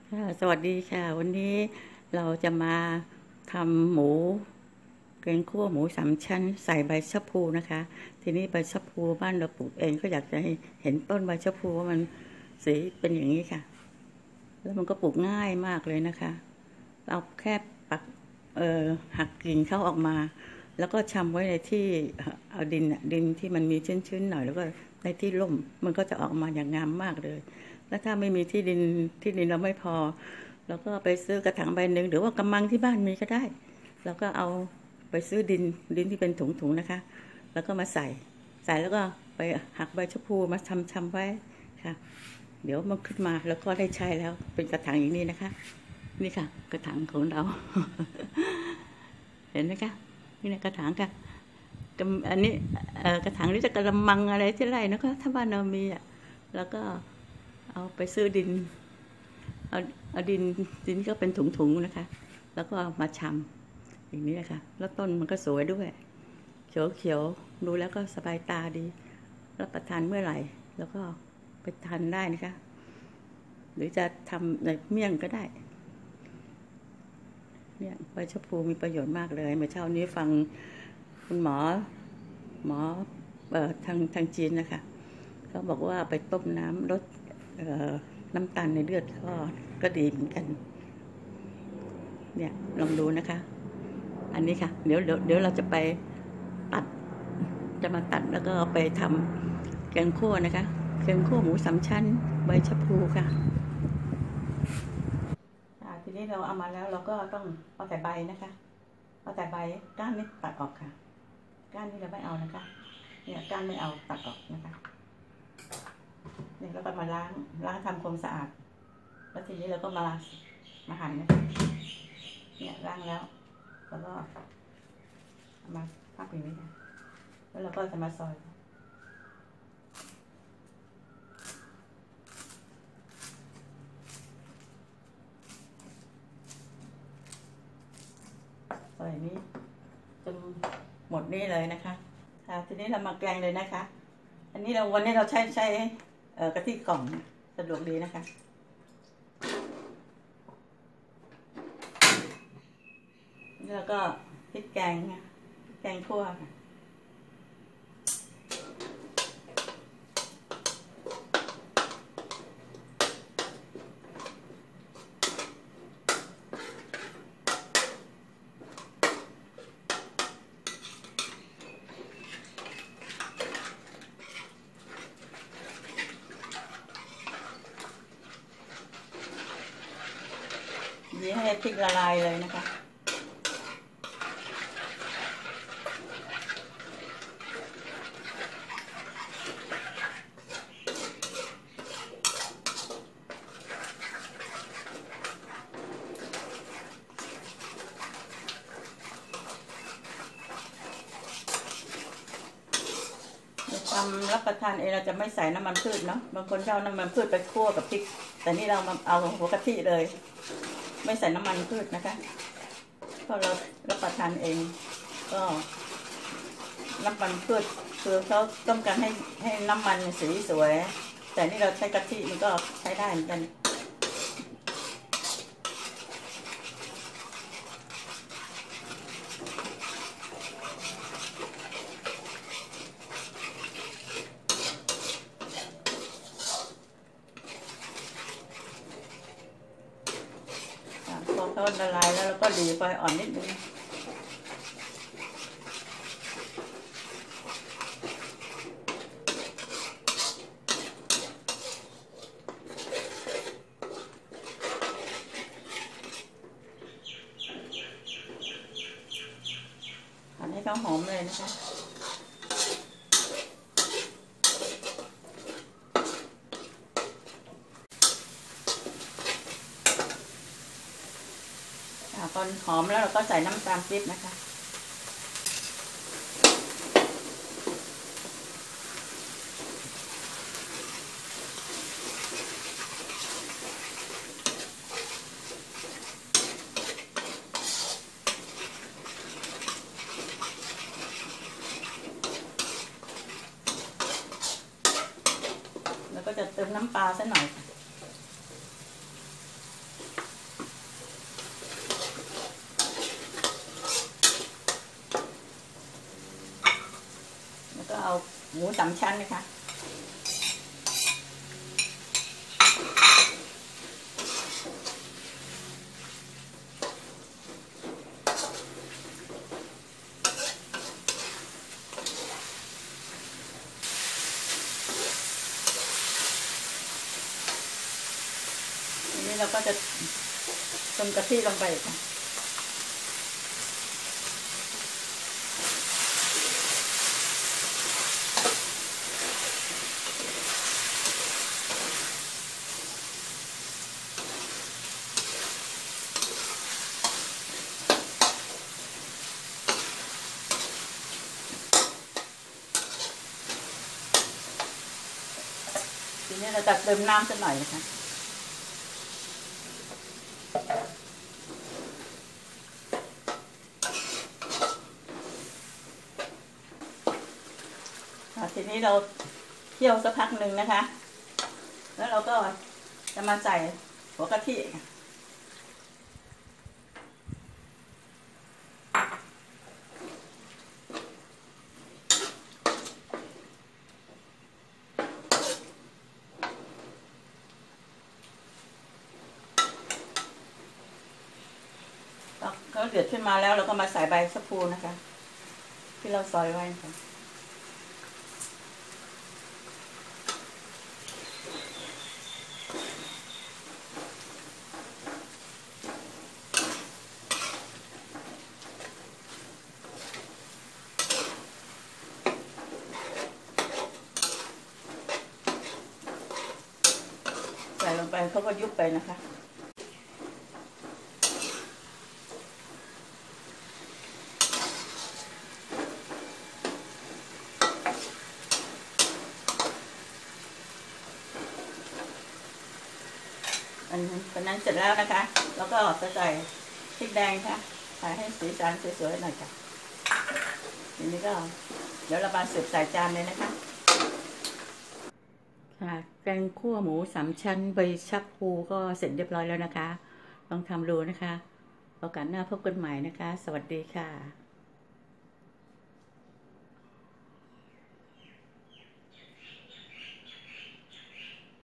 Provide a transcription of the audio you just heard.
ค่ะสวัสดีค่ะวันนี้เราจะมาทำหมูแกงคั่วหมูสามชั้นใส่ใบชะพูนะคะทีนี้ใบชะพูบ้านเราปลูกเองก็อยากจะให้เห็นต้นใบชะพูว่ามันสีเป็นอย่างนี้ค่ะแล้วมันก็ปลูกง่ายมากเลยนะคะเราแค่ปักหักกิ่งเขาออกมาแล้วก็ชำไว้ในที่เอาดินที่มันมีชื้นๆหน่อยแล้วก็ในที่ร่มมันก็จะออกมาอย่างงามมากเลยแล้วถ้าไม่มีที่ดินเราไม่พอเราก็ไปซื้อกระถางใบหนึ่งหรือว่ากำมังที่บ้านมีก็ได้เราก็เอาไปซื้อดินที่เป็นถุงๆนะคะแล้วก็มาใส่แล้วก็ไปหักใบชะพูมาชำไว้ค่ะเดี๋ยวมันขึ้นมาแล้วก็ได้ใช้แล้วเป็นกระถางอย่างนี้นะคะนี่ค่ะกระถางของเรา เห็นไหมคะนี่นะกระถางค่ะอันนี้กระถางนี้จะกระมังอะไรที่ไรนะคะถ้าบ้านเรามีอ่ะแล้วก็เอาไปซื้อดินเอาดินก็เป็นถุงๆนะคะแล้วก็มาชำอย่างนี้นะคะแล้วต้นมันก็สวยด้วยเขียวดูแล้วก็สบายตาดีรับประทานเมื่อไหร่แล้วก็ไปทานได้นะคะหรือจะทำในเมี่ยงก็ได้เนี่ยใบชะพูมีประโยชน์มากเลยเมื่อเช้านี้ฟังคุณหมอทางจีนนะคะเขาบอกว่าไปต้มน้ำลดน้ำตาลในเลือดก็ดีเหมือนกันเนี่ยลองดูนะคะอันนี้ค่ะเดี๋ยวเราจะไปตัดมาตัดแล้วก็ไปทำแกงคั่วนะคะแกงคั่วหมูสามชั้นใบชะพูค่ะทีนี้เราเอามาแล้วเราก็ต้องเอาแต่ใบนะคะเอาแต่ใบก้านนี้ตัดออกค่ะก้านนี้เราไม่เอานะคะเนี่ยก้านไม่เอาตัดออกนะคะเนี่ยแล้วก็มาล้างทำความสะอาดแล้วทีนี้เราก็มาหั่นนะคะเนี่ยล้างแล้วก็มาพับอย่างนี้ค่ะแล้วเราก็จะมาซอยอย่างนี้จนหมดนี่เลยนะคะทีนี้เรามาแกงเลยนะคะอันนี้วันนี้เราใช้กะทิกล่องสะดวกดีนะคะแล้วก็พริกแกงค่ะแกงคั่วค่ะนี่ให้พริกละลายเลยนะคะทำรับประทานเองเราจะไม่ใส่น้ำมันพืชเนาะบางคนเอาน้ำมันพืชไปคั่วกับพริกแต่นี่เราเอาหัวกะทิเลยไม่ใส่น้ำมันพืชนะคะเพราะเรารับประทานเองก็น้ำมันพืชคือเขาต้องการให้น้ำมันสีสวยแต่นี่เราใช้กะทิมันก็ใช้ได้เหมือนกันพอเขาละลายแล้วเราก็ดีไฟอ่อนนิดนึงให้เขาหอมเลยนะคะตอนหอมแล้วเราก็ใส่น้ำตาลปี๊บนะคะแล้วก็จะเติมน้ำปลาสักหน่อยหมูสามชั้นนะคะทีนี้เราก็จะต้มกะทิลงไปค่ะทีนี้เราจะเติมน้ำสักหน่อยนะคะทีนี้เราเคี่ยวสักพักหนึ่งนะคะแล้วเราก็จะมาใส่หัวกะทิเขาเดือดขึ้นมาแล้วเราก็มาใส่ใบชะพูนะคะที่เราซอยไว้ค่ะใส่ลงไปเขาก็ยุบไปนะคะอันนั้นเสร็จแล้วนะคะแล้วก็จะใส่พริกแดงค่ะใส่ให้สีสันสวยๆหน่อยค่ะทีนี้ก็เดี๋ยวเรามาเสิร์ฟใส่จานเลยนะคะค่ะแกงคั่วหมูสามชั้นใบชะพูก็เสร็จเรียบร้อยแล้วนะคะลองทำดูนะคะโอกาสหน้าพบกันใหม่นะคะสวัสดีค่ะ